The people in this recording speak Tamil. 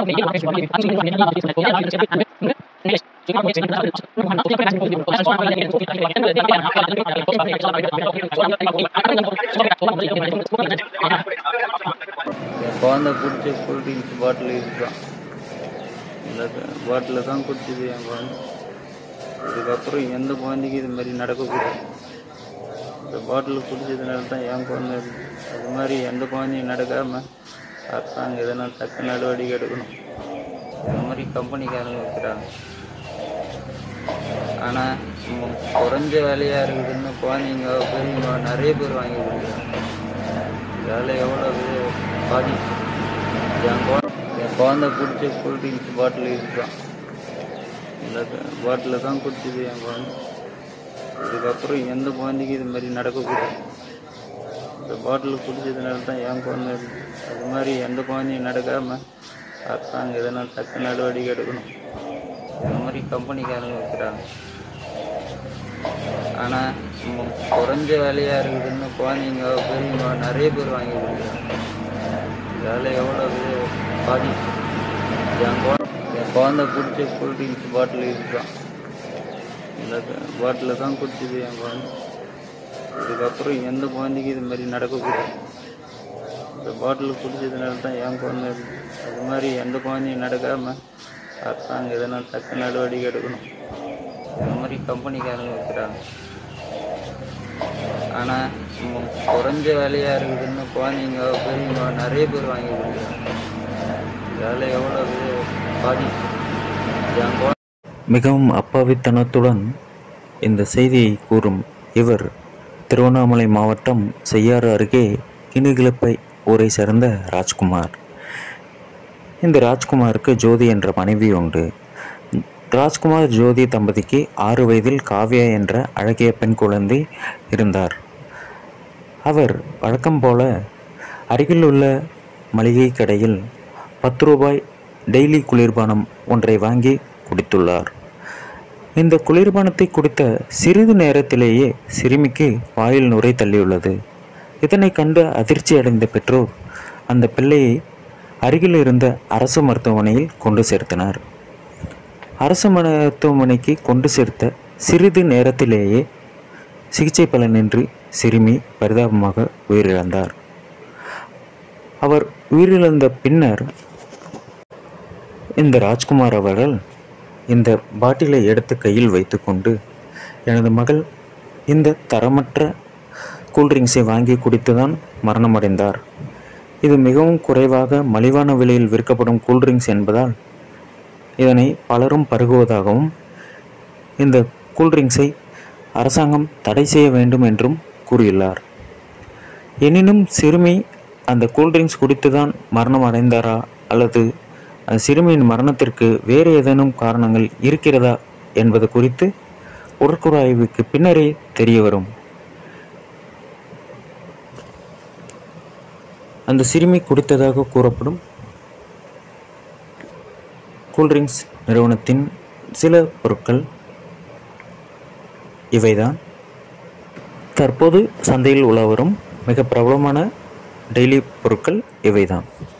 குழந்தை குடிச்ச கூல்ட்ரிங்க்ஸ் பாட்டில் இதுதான், இந்த பாட்டில் தான் குடிச்சிது என் குழந்தை. இதுக்கப்புறம் எந்த குழந்தைக்கு இது மாதிரி நடக்கக்கூடாது. இந்த பாட்டில் குடிச்சதுனால தான் என் குழந்தை அது மாதிரி எந்த குழந்தையும் நடக்காமல் அரசாங்கம் எதனா தக்க நடவடிக்கை எடுக்கணும். இந்த மாதிரி கம்பெனிக்காரங்க வைக்கிறாங்க. ஆனால் குறைஞ்ச வேலையாக இருக்குதுன்னு குழந்தைங்க பெரியவங்க நிறைய பேர் வாங்கி கொடுக்குறாங்க. இதால் எவ்வளோ பாதிப்பு. என் குழந்தை குடிச்ச கூல்ட்ரிங்க்ஸ் பாட்டில் இதுதான், இந்த பாட்டில் தான் குடிச்சிது என் குழந்தை. இதுக்கப்புறம் எந்த குழந்தைக்கு இது மாதிரி நடக்கக்கூடாது. இந்த பாட்டில் குடிச்சதுனால தான் என் குழந்தை அது மாதிரி எந்த குழந்தையும் நடக்காமல் அரசாங்கம் எதனா தக்க நடவடிக்கை எடுக்கணும். இந்த மாதிரி கம்பெனிக்காரங்க வைக்கிறாங்க. ஆனால் குறைஞ்ச வேலையாக இருக்குதுன்னு குழந்தைங்க பெரியவங்க நிறைய பேர் வாங்கி கொடுக்குறாங்க. இதால் எவ்வளோ பாதிப்பு. என் குழந்தை குடிச்ச கூல்ட்ரிங்க்ஸ் பாட்டில் இதுதான், இந்த பாட்டில் தான் குடிச்சிது என் குழந்தை. இதுக்கப்புறம் எந்த குழந்தைக்கு இது மாதிரி நடக்கக்கூடாது. இந்த பாட்டில் குடிச்சதுனால தான் என் குழந்தை அது மாதிரி எந்த குழந்தையும் நடக்காமல் அரசாங்கம் எதனா தக்க நடவடிக்கை எடுக்கணும். இந்த மாதிரி கம்பெனிக்காரங்க வைக்கிறாங்க. ஆனால் குறைஞ்ச வேலையாக இருக்குதுன்னு குழந்தைங்க பெரியவங்க நிறைய பேர் வாங்கி கொடுக்குறாங்க. இதால் எவ்வளோ பாதிப்பு. என் மிகவும் அப்பாவித்தனத்துடன் இந்த செய்தியை கூறும் இவர் திருவண்ணாமலை மாவட்டம் செய்யாறு அருகே கிணிகிழப்பை ஊரை சேர்ந்த ராஜ்குமார். இந்த ராஜ்குமாருக்கு ஜோதி என்ற மனைவி உண்டு. ராஜ்குமார் ஜோதி தம்பதிக்கு 6 வயதில் காவ்யா என்ற அழகிய பெண் குழந்தை இருந்தார். அவர் வழக்கம் போல அருகில் உள்ள மளிகை கடையில் 10 ரூபாய் டெய்லி குளிர்பானம் ஒன்றை வாங்கி குடித்துள்ளார். இந்த குளிர்பானத்தை குடித்த சிறிது நேரத்திலேயே சிறுமிக்கு வாயில் நுரை தள்ளியுள்ளது. இதனை கண்டு அதிர்ச்சி அடைந்த பெற்றோர் அந்த பிள்ளையை அருகில் இருந்த அரசு மருத்துவமனையில் கொண்டு சேர்த்தனர். அரசு மருத்துவமனைக்கு கொண்டு சேர்த்த சிறிது நேரத்திலேயே சிகிச்சை பலனின்றி சிறுமி பரிதாபமாக உயிரிழந்தார். அவர் உயிரிழந்த பின்னர் இந்த ராஜ்குமார் அவர்கள் இந்த பாட்டிலை எடுத்து கையில் வைத்துக்கொண்டு, எனது மகள் இந்த தரமற்ற கூல்ட்ரிங்க்ஸை வாங்கி குடித்துதான் மரணமடைந்தார். இது மிகவும் குறைவாக மலிவான விலையில் விற்கப்படும் கூல்ட்ரிங்க்ஸ் என்பதால் இதனை பலரும் பருகுவதாகவும் இந்த கூல்ட்ரிங்க்ஸை அரசாங்கம் தடை செய்ய வேண்டும் என்றும் கூறியுள்ளார். எனினும் சிறுமி அந்த கூல்ட்ரிங்க்ஸ் குடித்துதான் மரணம் அடைந்தாரா அல்லது அந்த சிறுமியின் மரணத்திற்கு வேறு ஏதேனும் காரணங்கள் இருக்கிறதா என்பது குறித்து உடற்கூறாய்வுக்கு பின்னரே தெரிய வரும். அந்த சிறுமி குடித்ததாக கூறப்படும் கூல்ட்ரிங்க்ஸ் நிறுவனத்தின் சில பொருட்கள் இவைதான். தற்போது சந்தையில் உலா வரும் மிக பிரபலமான டெய்லி பொருட்கள் இவைதான்.